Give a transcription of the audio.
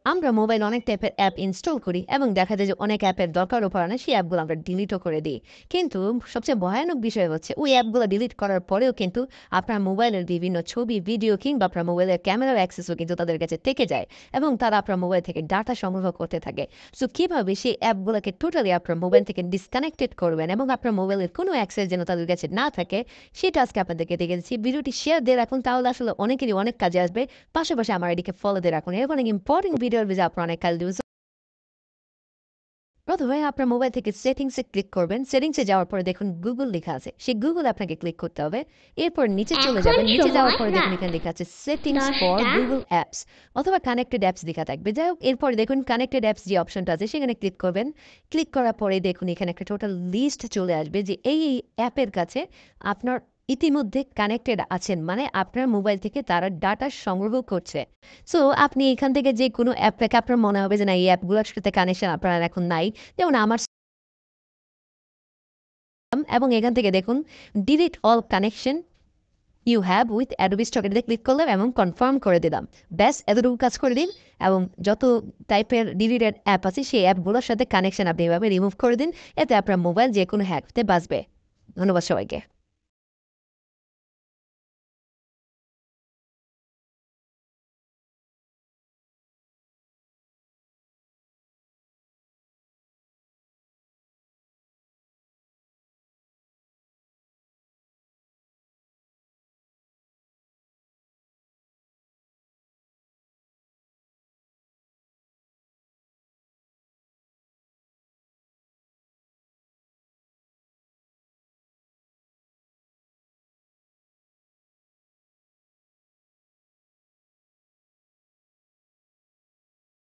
আমরা মোবাইল অনেক টাইপের অ্যাপ ইনস্টল করি এবং দেখা যায় যে অনেক অ্যাপের দরকারও পড়ে না, সেই অ্যাপগুলো আমরা ডিলিটও করে দিই। কিন্তু সবচেয়ে ভয়ানক বিষয় হচ্ছে ওই অ্যাপগুলো ডিলিট করার পরেও কিন্তু আপনার মোবাইলের বিভিন্ন ছবি, ভিডিও কিংবা আপনার মোবাইলের ক্যামেরার অ্যাক্সেসও কিন্তু তাদের কাছে থেকে যায় এবং তারা আপনার মোবাইল থেকে ডাটা সংগ্রহ করতে থাকে। সো কীভাবে সেই অ্যাপগুলোকে টোটালি আপনার মোবাইল থেকে ডিসকানেক্টেড করবেন এবং আপনার মোবাইলের কোনো অ্যাক্সেস যেন তাদের কাছে না থাকে, সেটা আজকে আপনাদেরকে দেখে দিচ্ছি। ভিডিওটি শেয়ার দিয়ে রাখুন, তাহলে আসলে অনেকেরই অনেক কাজে আসবে। পাশাপাশি আমার এদিকে ফলো দিয়ে রাখুন, এরকম অনেক ইম্পর্টেন্ট ভিডিও আসবে যা আপনার অনেক কাজ দিবে। প্রথমে আপনার মোবাইল থেকে সেটিংসে ক্লিক করবেন। সেটিংসে যাওয়ার পরে দেখুন গুগল লেখা আছে, সেই গুগল আপনাকে ক্লিক করতে হবে। এরপর নিচে চলে এখন যাবেন, নিচে যাওয়ার সময় পরে দেখুন রাত এখানে লেখা আছে সেটিংস ফর 10টা। গুগল অ্যাপস অথবা কানেক্টেড অ্যাপস লেখা থাকবে। যাই হোক, এরপর দেখুন কানেক্টেড অ্যাপস যে অপশনটা আছে সেখানে ক্লিক করবেন। ক্লিক করার পরে দেখুন এখানে একটা টোটাল লিস্ট চলে আসবে যে এই অ্যাপের কাছে আপনার ইতিমধ্যে কানেক্টেড আছেন, মানে আপনার মোবাইল থেকে তারা ডাটা সংগ্রহ করছে। সো আপনি এখান থেকে যে কোনো অ্যাপ থেকে আপনার মনে হবে যে না, এই অ্যাপগুলোর সাথে কানেকশন আপনার এখন নাই, যেমন আমার, এবং এখান থেকে দেখুন delete all connection you have with Adobe stock, এটাতে ক্লিক করলাম এবং কনফার্ম করে দিলাম। ব্যাস এতটুকু কাজ করে দিন এবং যত টাইপের ডিলিটেড অ্যাপ আছে সেই অ্যাপগুলোর সাথে কানেকশন আপনি এভাবে রিমুভ করে দিন। এতে আপনার মোবাইল যে কোনো হ্যাক হতে বাঁচবে। ধন্যবাদ সবাইকে।